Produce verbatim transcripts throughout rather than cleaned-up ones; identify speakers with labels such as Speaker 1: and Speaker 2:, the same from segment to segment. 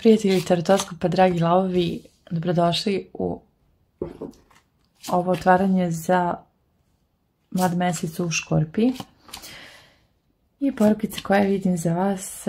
Speaker 1: Prijatelji Tarotoskopa, dragi lavovi, dobrodošli u ovo otvaranje za mlad mesec u Škorpiji. I porukice koje vidim za vas,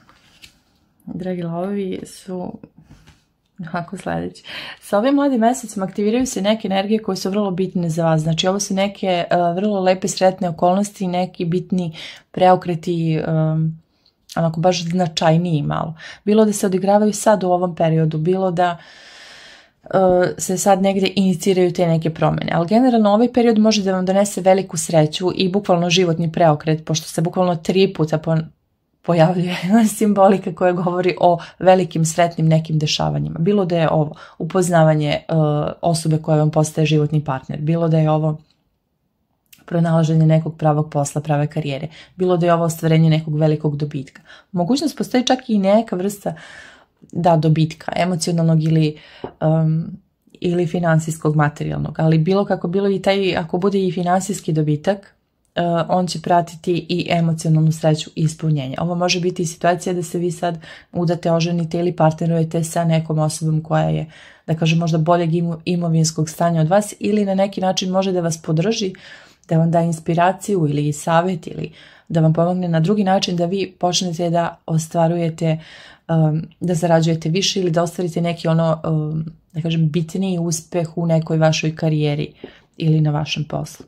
Speaker 1: dragi lavovi, su ovako sledeći. Sa ovim mladim mesecom aktiviraju se neke energije koje su vrlo bitne za vas. Znači, ovo su neke uh, vrlo lepe sretne okolnosti, neki bitni preokreti, um, onako baš značajniji malo. Bilo da se odigravaju sad u ovom periodu, bilo da uh, se sad negde iniciraju te neke promene. Ali generalno ovaj period može da vam donese veliku sreću i bukvalno životni preokret, pošto se bukvalno tri puta po, pojavljuje simbolika koja govori o velikim sretnim nekim dešavanjima. Bilo da je ovo upoznavanje uh, osobe koja vam postaje životni partner, bilo da je ovo pronalaženje nekog pravog posla, prave karijere, bilo da je ovo ostvarenje nekog velikog dobitka. Mogućnost postoji čak i neka vrsta da dobitka, emocionalnog ili, um, ili finansijskog, materijalnog, ali bilo kako bilo i taj, ako bude i finansijski dobitak, uh, on će pratiti i emocionalnu sreću i ispunjenje. Ovo može biti i situacija da se vi sad udate, oženite ili partnerujete sa nekom osobom koja je, da kažem, možda boljeg imovinskog stanja od vas ili na neki način može da vas podrži, da vam da inspiraciju ili savjet ili da vam pomogne na drugi način da vi počnete da ostvarujete, um, da zarađujete više ili da ostvarite neki ono, um, da kažem, bitniji uspeh u nekoj vašoj karijeri ili na vašem poslu.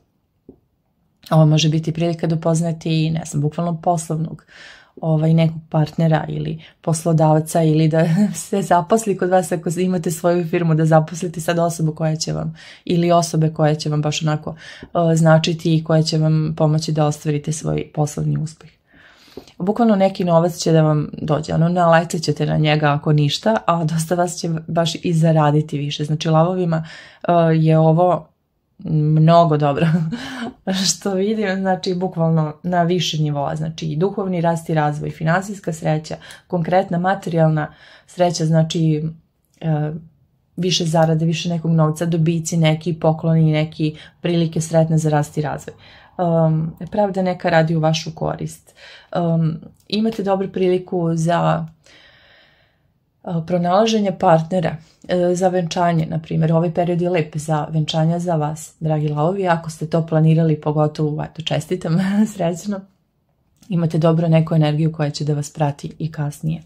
Speaker 1: Ovo može biti prilika da upoznate i, ne znam, bukvalno poslovnog ovaj, nekog partnera ili poslodavca ili da se zaposli kod vas ako imate svoju firmu, da zaposlite sad osobu koja će vam ili osobe koje će vam baš onako uh, značiti i koje će vam pomoći da ostvarite svoj poslovni uspeh. Bukvalno neki novac će da vam dođe, ono naletit ćete na njega ako ništa, a dosta vas će baš i zaraditi više. Znači lavovima uh, je ovo mnogo dobro što vidim, znači bukvalno na više nivoa, znači i duhovni rast i razvoj, finansijska sreća, konkretna materijalna sreća, znači e, više zarade, više nekog novca, dobici, neki pokloni, neki prilike sretne za rast i razvoj. Um, pravda neka radi u vašu korist. Um, imate dobru priliku za pronalaženje partnera, za venčanje, na primjer. Ovaj period je lep za venčanja za vas, dragi lavovi. Ako ste to planirali, pogotovo, eto, čestitam, srećno. Imate dobro neku energiju koja će da vas prati i kasnije.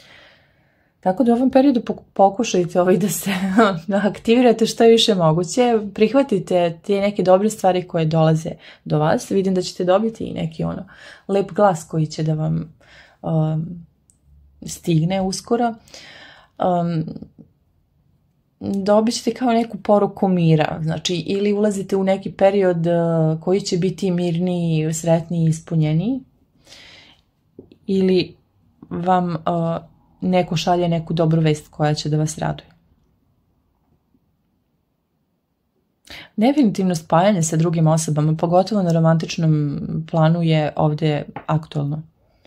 Speaker 1: Tako da u ovom periodu pokušajte ovaj da se aktivirate što je više moguće. Prihvatite te neke dobre stvari koje dolaze do vas. Vidim da ćete dobiti i neki ono lep glas koji će da vam um, stigne uskoro. Um, dobit ćete kao neku poruku mira, znači ili ulazite u neki period uh, koji će biti mirniji, sretniji i ispunjeniji, ili vam uh, neko šalje neku dobru vest koja će da vas raduje. Definitivno spajanje sa drugim osobama, pogotovo na romantičnom planu, je ovdje aktualno.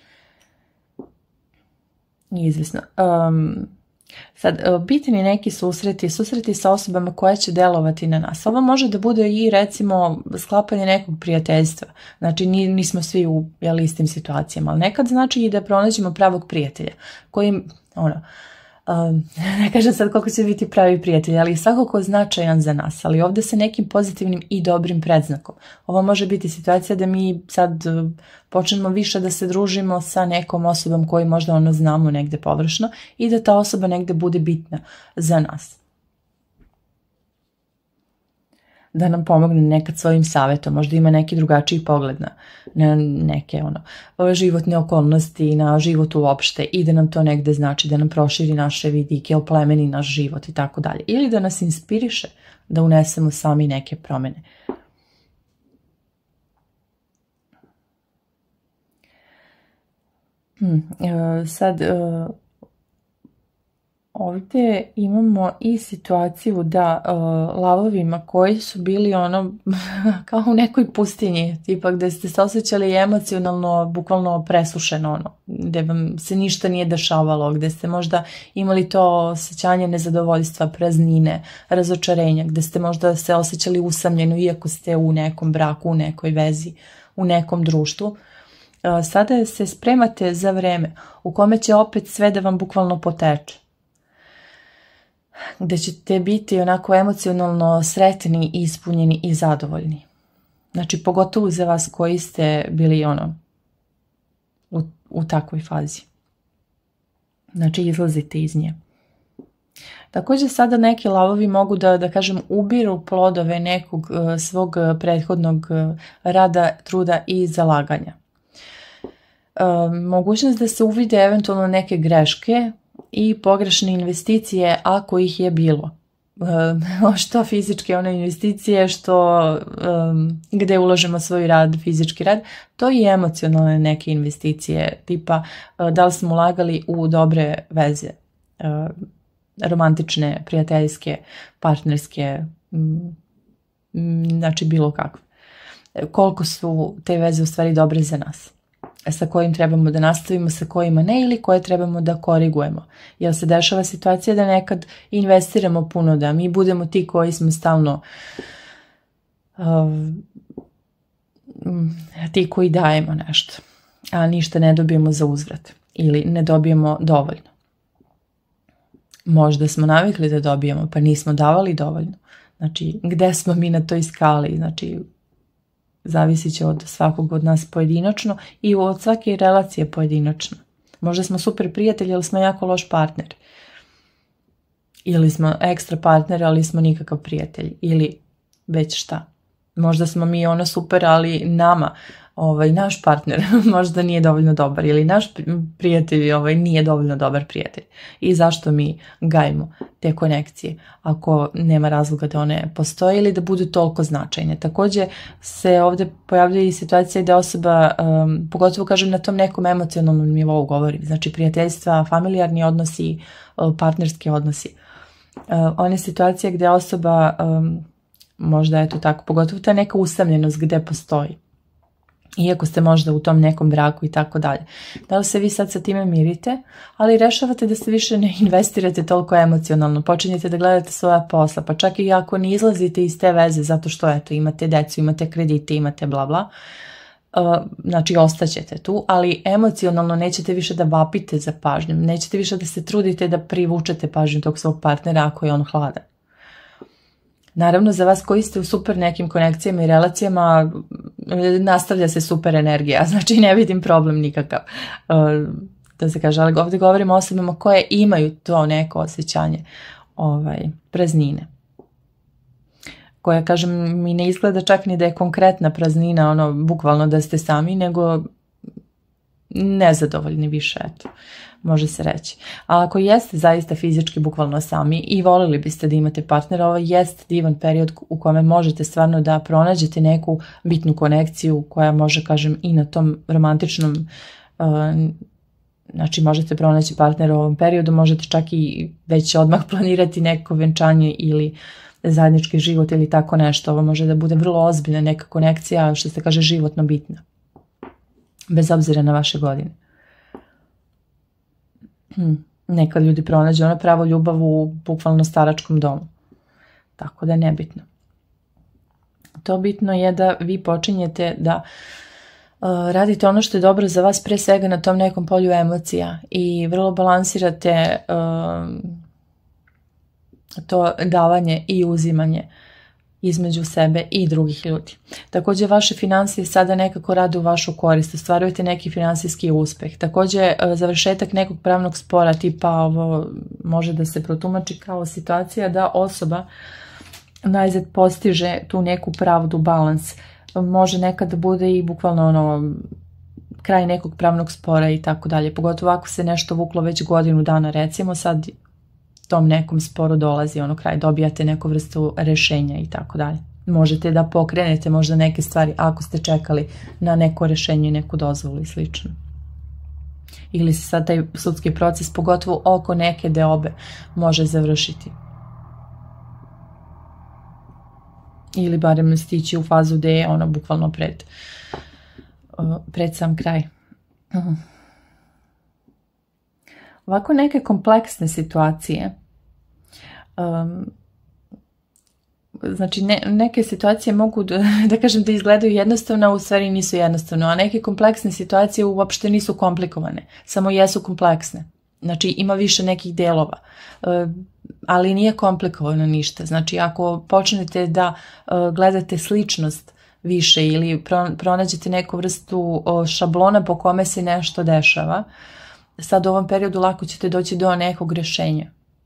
Speaker 1: Izvisno. Um, sad, bitni je neki susreti, susreti sa osobama koje će delovati na nas. Ovo može da bude i, recimo, sklapanje nekog prijateljstva. Znači, nismo svi u jel, istim situacijama, ali nekad znači i da pronađemo pravog prijatelja koji, ono, um, ne kažem sad koliko će biti pravi prijatelj, ali svakako značajan za nas, ali ovdje sa nekim pozitivnim i dobrim predznakom. Ovo može biti situacija da mi sad počnemo više da se družimo sa nekom osobom koju možda ono znamo negde površno i da ta osoba negde bude bitna za nas. Da nam pomogne nekad svojim savjetom, možda ima neki drugačiji pogled na, na neke ono, životne okolnosti, na život uopšte i da nam to negde znači, da nam proširi naše vidike, oplemeni naš život i tako dalje. Ili da nas inspiriše da unesemo sami neke promjene. Hmm, sad, ovdje imamo i situaciju da uh, lavovima koji su bili ono kao u nekoj pustinji, tipa gde ste se osjećali emocionalno, bukvalno presušeno, ono, gde vam se ništa nije dešavalo, gde ste možda imali to osjećanje nezadovoljstva, praznine, razočarenja, gde ste možda se osjećali usamljeno iako ste u nekom braku, u nekoj vezi, u nekom društvu. Sada se spremate za vreme u kome će opet sve da vam bukvalno poteče. Gde ćete biti onako emocionalno sretni, ispunjeni i zadovoljni. Znači, pogotovo za vas koji ste bili ono u, u takvoj fazi. Znači, izlazite iz nje. Također sada neki lavovi mogu da, da kažem, ubiru plodove nekog uh, svog prethodnog uh, rada, truda i zalaganja. Uh, mogućnost da se uvide eventualno neke greške i pogrešne investicije ako ih je bilo. Uh, što fizičke one investicije, što um, gde ulažemo svoj rad, fizički rad, to i emocionalne neke investicije, tipa uh, da li smo ulagali u dobre veze, uh, romantične, prijateljske, partnerske, um, znači bilo kakve. Koliko su te veze u stvari dobre za nas, sa kojim trebamo da nastavimo, sa kojima ne, ili koje trebamo da korigujemo. Jer se dešava situacija da nekad investiramo puno, da mi budemo ti koji smo stalno uh, ti koji dajemo nešto, a ništa ne dobijemo za uzvrat ili ne dobijemo dovoljno. Možda smo navikli da dobijemo, pa nismo davali dovoljno. Znači, gde smo mi na toj skali? Znači, zavisit će od svakog od nas pojedinačno i od svake relacije pojedinačno. Možda smo super prijatelji, ali smo jako loš partner. Ili smo ekstra partner, ali smo nikakav prijatelj. Ili već šta. Možda smo mi ono super, ali nama, ovaj, naš partner možda nije dovoljno dobar. Ili naš prijatelj ovaj, nije dovoljno dobar prijatelj. I zašto mi gajimo te konekcije ako nema razloga da one postoje ili da budu toliko značajne. Također se ovdje pojavljaju i situacije da osoba, um, pogotovo kažem na tom nekom emocionalnom nivou govorim, znači prijateljstva, familijarni odnosi, partnerski odnosi. Uh, one situacije gdje osoba, um, možda je to tako, pogotovo ta neka usamljenost gdje postoji. Iako ste možda u tom nekom braku i tako dalje. Da li se vi sad sa time mirite, ali rešavate da se više ne investirate toliko emocionalno, počinjete da gledate svoja posla, pa čak i ako ne izlazite iz te veze zato što eto, imate decu, imate kredite, imate bla bla, uh, znači ostaćete tu, ali emocionalno nećete više da vapite za pažnjom, nećete više da se trudite da privučete pažnju tog svog partnera ako je on hladan. Naravno, za vas koji ste u super nekim konekcijama i relacijama, nastavlja se super energija, znači ne vidim problem nikakav, da se kaže, ali ovdje govorimo o osobama koje imaju to neko osjećanje ovaj, praznine. Koja, kažem, mi ne izgleda čak ni da je konkretna praznina, ono, bukvalno da ste sami, nego nezadovoljni više, eto, može se reći. Ali ako jeste zaista fizički bukvalno sami i volili biste da imate partnera, ovo jest divan period u kome možete stvarno da pronađete neku bitnu konekciju koja može, kažem, i na tom romantičnom, uh, znači možete pronaći partnera u ovom periodu, možete čak i već odmah planirati neko venčanje ili zajednički život ili tako nešto. Ovo može da bude vrlo ozbiljna neka konekcija, što se kaže životno bitna. Bez obzira na vaše godine. Hmm. Nekad ljudi pronađe ono pravo ljubav u bukvalno staračkom domu. Tako da je nebitno. To bitno je da vi počinjete da uh, radite ono što je dobro za vas, pre svega na tom nekom polju emocija i vrlo balansirate uh, to davanje i uzimanje između sebe i drugih ljudi. Također vaše financije sada nekako rade u vašu korist, ostvarujete neki finansijski uspeh. Također završetak nekog pravnog spora, tipa ovo može da se protumači kao situacija da osoba najzad postiže tu neku pravdu, balans. Može nekad da bude i bukvalno ono kraj nekog pravnog spora i tako dalje. Pogotovo ako se nešto vuklo već godinu dana, recimo sad tom nekom sporu dolazi ono kraj, dobijate neku vrstu rešenja i tako dalje. Možete da pokrenete možda neke stvari ako ste čekali na neko rešenje, neku dozvolu i slično. Ili se sad taj sudski proces, pogotovo oko neke deobe, može završiti. Ili barem stići u fazu gde je ono bukvalno pred, pred sam kraj. Uh-huh. Ovako neke kompleksne situacije um, znači ne, neke situacije mogu da, da kažem da izgledaju jednostavno, a u stvari nisu jednostavno, a neke kompleksne situacije uopšte nisu komplikovane, samo jesu kompleksne. Znači ima više nekih delova, ali nije komplikovano ništa. Znači ako počnete da gledate sličnost više ili pronađete neku vrstu šablona po kome se nešto dešava, sad u ovom periodu lako ćete doći do nekog rešenja.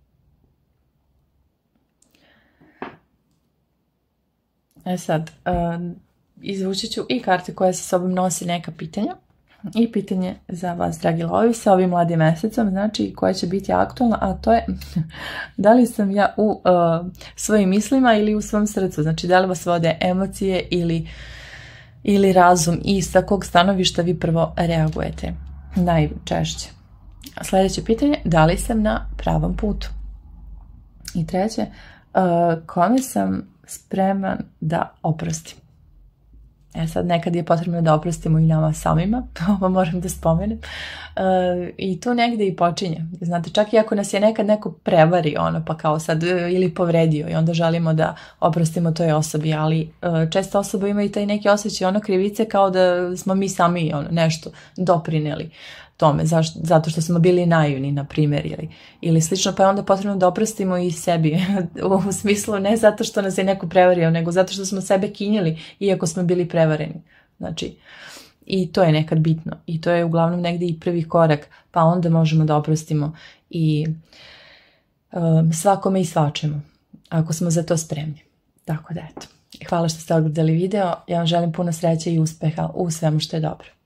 Speaker 1: E sad, izvući ću i karte koje sa sobom nosi neka pitanja. I pitanje za vas, dragi lovi, sa ovim mladim mesecom, znači koja će biti aktualna, a to je da li sam ja u uh, svojim mislima ili u svom srcu, znači da li vas vode emocije ili, ili razum i sa kog stanovišta vi prvo reagujete najčešće. Sljedeće pitanje, da li sam na pravom putu? I treće, uh, kome sam spreman da oprostim? E sad, nekad je potrebno da oprostimo i nama samima, ovo moram da spomenem. E, I tu negde i počinje. Znate, čak i ako nas je nekad neko prevari, ono, pa kao sad, ili povredio i onda želimo da oprostimo toj osobi, ali e, često osoba ima i taj neki osjećaj ono krivice kao da smo mi sami ono, nešto doprineli tome, zašto, zato što smo bili naivni, na primjer, ili, ili slično, pa je onda potrebno da oprostimo i sebi, u smislu ne zato što nas je neko prevario, nego zato što smo sebe kinjili, iako smo bili prevareni. Znači, i to je nekad bitno, i to je uglavnom negdje i prvi korak, pa onda možemo da oprostimo i um, svakome i svačemu, ako smo za to spremni. Tako da, eto. Hvala što ste odgledali video, ja vam želim puno sreće i uspeha u svemu što je dobro.